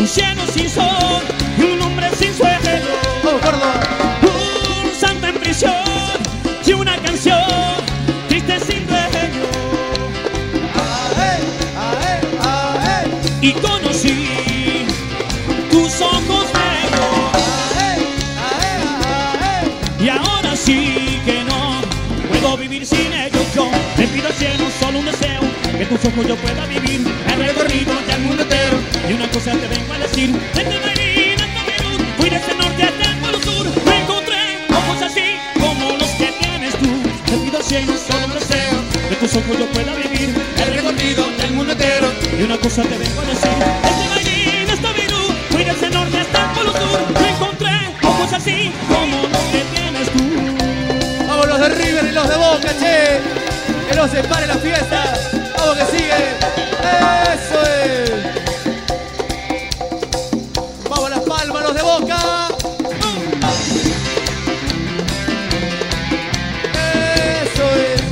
un cielo sin sol y un hombre sin sueño. ¡Oh, gordo! Un santo en prisión y una canción triste sin dueño. Y conocí tus ojos negros. Y ahora sí que no puedo vivir sin ellos. Yo te pido al cielo solo un deseo, que tus ojos yo pueda vivir. He recorrido ya el mundo entero y una cosa te vengo a decir. Desde Medellín hasta Beirut, fui desde el norte hasta el polo sur. Me encontré ojos así como los que tienes tú. Te pido al cielo solo un deseo, que tus ojos yo pueda vivir. He recorrido ya el mundo entero y una cosa te vengo a decir. Desde Medellín hasta Beirut, fui desde el norte hasta el polo sur. Me encontré ojos así como los que tienes tú. Vamos los de River y los de Boca, che. Que no se pare la fiesta. Vamos que sigue. Eso es. Vamos a Las Palmas, los de Boca. Eso es.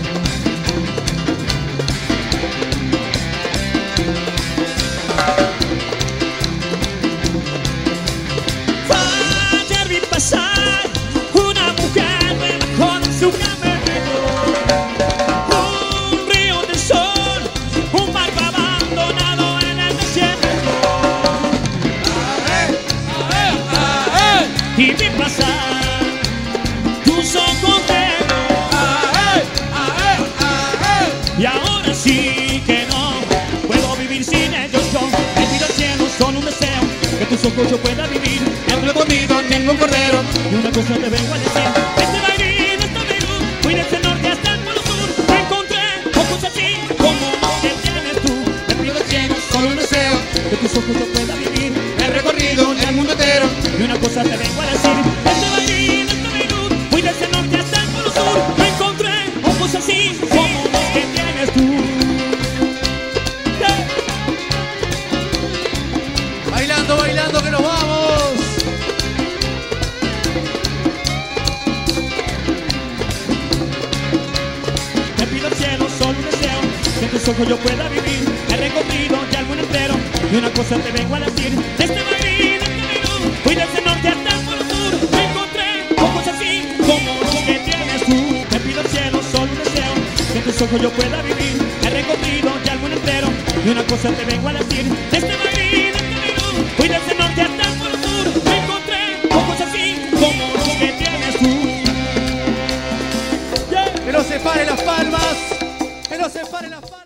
Ayer vi pasar una mujer debajo de su camerino. Un río de sol, un barco abandonado en el desierto. Y vi pasar tus ojos negros. Y ahora sí que no puedo vivir sin ellos. Yo te pido al cielo solo un deseo, que tus ojos yo pueda vivir. No he comido ningún cordero y una cosa te vengo a decir. Desde Medellín hasta Beirut, fui desde el norte hasta el polo sur. Me encontré ojos así como los que tienes tú. Te pido al cielo solo un deseo, que tus ojos yo pueda vivir. He recorrido el mundo entero y una cosa te vengo a decir. Desde Medellín hasta Beirut, fui desde el norte hasta el polo sur. Me encontré ojos así como los que tienes tú. Bailando, bailando, que nos vamos. Te pido al cielo solo un deseo, que tus ojos yo pueda vivir. He recorrido ya el mundo entero y una cosa te vengo a decir. Desde Madrid hasta Beirut, fui desde el norte hasta el polo sur. Me encontré ojos así como los que tienes tú. Te pido al cielo solo un deseo, que tus ojos yo pueda vivir. He recorrido ya el mundo entero y una cosa te vengo a decir. Desde Madrid hasta Beirut, fui desde el norte hasta el polo sur. Me encontré ojos así como los que tienes tú. Que no se pare Las Palmas. Que no se pare Las Palmas.